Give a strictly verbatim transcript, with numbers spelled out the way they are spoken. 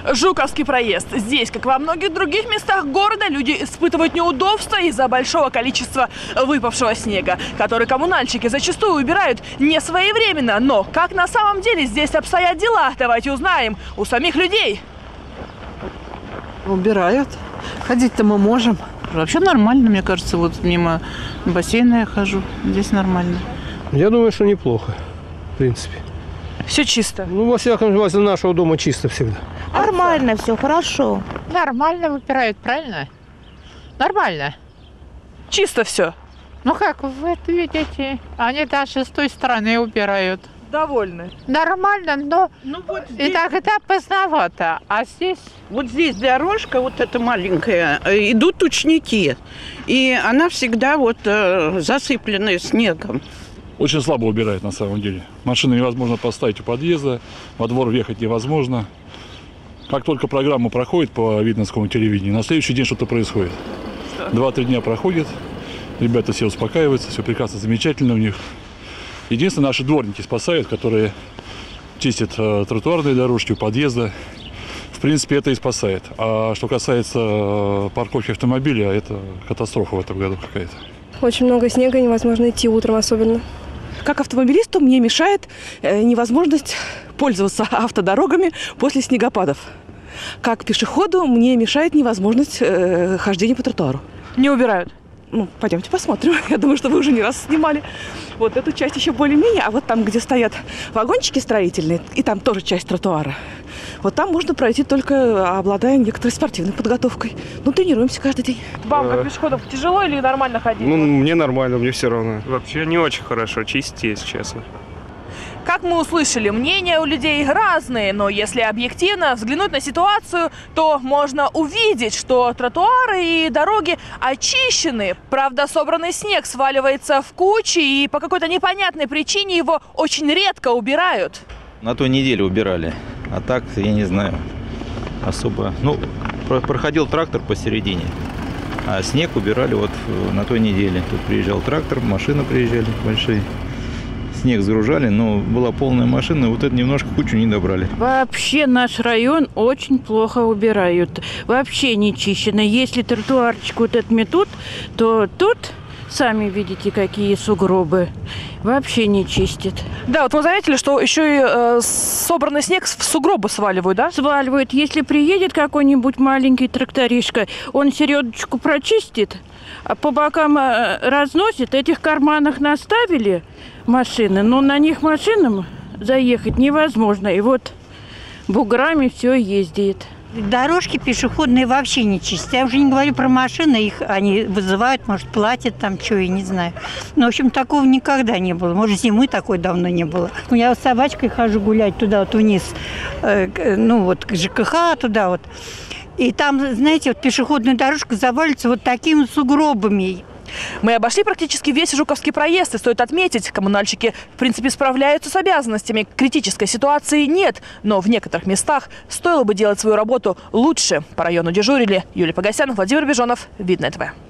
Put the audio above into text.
Жуковский проезд. Здесь, как во многих других местах города, люди испытывают неудобства из-за большого количества выпавшего снега, который коммунальщики зачастую убирают не своевременно. Но как на самом деле здесь обстоят дела, давайте узнаем у самих людей. Убирают. Ходить-то мы можем. Вообще нормально, мне кажется. Вот мимо бассейна я хожу. Здесь нормально. Я думаю, что неплохо, в принципе. Все чисто. Ну, во всяком случае, возле нашего дома чисто всегда. Нормально все, хорошо. Нормально выбирают, правильно? Нормально. Чисто все. Ну как, вы видите, они даже с той стороны убирают. Довольны. Нормально, но Ну, вот здесь, иногда поздновато. А здесь... вот здесь дорожка, вот эта маленькая, э, идут ученики. И она всегда вот э, засыпленная снегом. Очень слабо убирает на самом деле. Машину невозможно поставить у подъезда, во двор въехать невозможно. Как только программа проходит по видновскому телевидению, на следующий день что-то происходит. Два-три дня проходит, ребята все успокаиваются, все прекрасно, замечательно у них. Единственное, наши дворники спасают, которые чистят э, тротуарные дорожки у подъезда. В принципе, это и спасает. А что касается э, парковки автомобиля, это катастрофа в этом году какая-то. Очень много снега, невозможно идти утром особенно. Как автомобилисту мне мешает э, невозможность пользоваться автодорогами после снегопадов. Как пешеходу мне мешает невозможность э, хождения по тротуару. Не убирают. Ну, пойдемте посмотрим. Я думаю, что вы уже не раз снимали. Вот эту часть еще более-менее, а вот там, где стоят вагончики строительные, и там тоже часть тротуара, вот там можно пройти только обладая некоторой спортивной подготовкой. Ну, тренируемся каждый день. Вам, как пешеходов, тяжело или нормально ходить? Ну, мне нормально, мне все равно. Вообще не очень хорошо, чистить, если честно. Как мы услышали, мнения у людей разные, но если объективно взглянуть на ситуацию, то можно увидеть, что тротуары и дороги очищены. Правда, собранный снег сваливается в кучи, и по какой-то непонятной причине его очень редко убирают. На той неделе убирали, а так, я не знаю, особо. Ну, проходил трактор посередине, а снег убирали вот на той неделе. Тут приезжал трактор, машины приезжали большие. Снег сгружали, но была полная машина, вот это немножко кучу не добрали. Вообще наш район очень плохо убирают. Вообще не чищено. Если тротуарчик вот этот метут, то тут, сами видите, какие сугробы. Вообще не чистят. Да, вот мы заметили, что еще и э, собранный снег в сугробы сваливают, да? Сваливают. Если приедет какой-нибудь маленький тракторишка, он середочку прочистит, а по бокам э, разносит. Этих карманах наставили машины, но на них машинам заехать невозможно. И вот буграми все ездит. Дорожки пешеходные вообще не чистят. Я уже не говорю про машины, их они вызывают, может, платят там, что, я не знаю. Но, в общем, такого никогда не было. Может, зимы такой давно не было. Я вот с собачкой хожу гулять туда вот вниз, э, ну, вот к ЖКХ туда вот. И там, знаете, вот пешеходная дорожка завалится вот такими сугробами. Мы обошли практически весь Жуковский проезд, и стоит отметить, коммунальщики, в принципе, справляются с обязанностями. Критической ситуации нет, но в некоторых местах стоило бы делать свою работу лучше. По району дежурили Юлия Погосян, Владимир Бежонов, Видное ТВ.